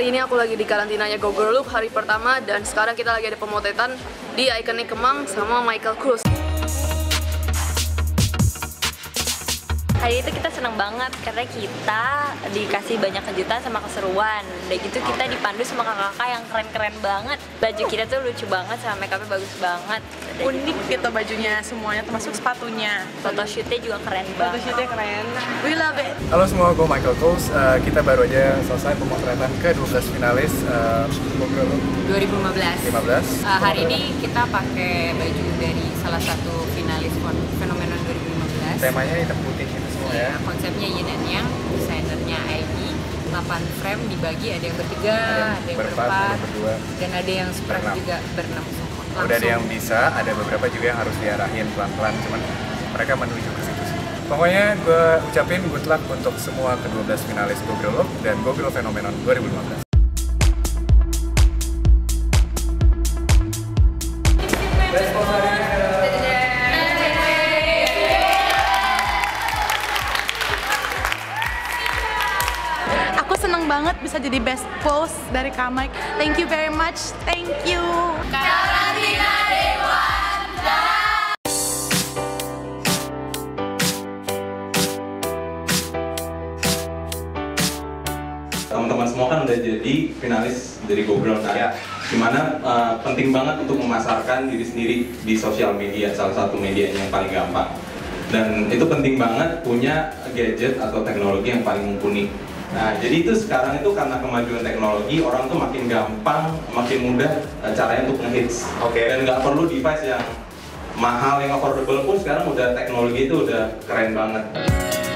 Hari ini aku lagi di karantinanya Go Girl Look hari pertama dan sekarang kita lagi ada pemotretan di Iconic Kemang sama Michael Kors. Hari itu kita seneng banget karena kita dikasih banyak kejutan sama keseruan. Udah gitu kita dipandu sama kakak-kakak yang keren-keren banget. Baju kita tuh lucu banget sama makeupnya bagus banget. Unik gitu bajunya semuanya, termasuk sepatunya. Photoshootnya juga keren banget. Photoshootnya keren. We love it. Halo semua, gue Michael Kors. Kita baru aja selesai pemotretan ke-12 finalis Go Girl Look 2015. Hari ini kita pakai baju dari salah satu finalis Phenomenon 2015. Temanya hitam putih itu semua ya. Konsepnya yin and yang, desainernya ID. 8 frame dibagi, ada yang bertiga, ada yang berempat, berdua, dan ada yang spread juga berenam. Udah ada yang bisa, ada beberapa juga yang harus diarahin pelan-pelan, cuman mereka menuju ke situ sih. Pokoknya gue ucapin good luck untuk semua ke-12 finalis Go Girl Look dan Go Girl Phenomenon 2015. Aku seneng banget bisa jadi best pose dari Kak Mike. Thank you very much. Thank you. Karantina Dewanta. Teman-teman semua kan udah jadi finalis dari Go Girl kan? Ya. Dimana penting banget untuk memasarkan diri sendiri di sosial media, salah satu medianya yang paling gampang. Dan itu penting banget punya gadget atau teknologi yang paling mumpuni. Nah, jadi itu sekarang itu karena kemajuan teknologi, orang tuh makin gampang, makin mudah caranya untuk ngehits. Dan nggak perlu device yang mahal, yang affordable pun sekarang udah teknologi itu udah keren banget.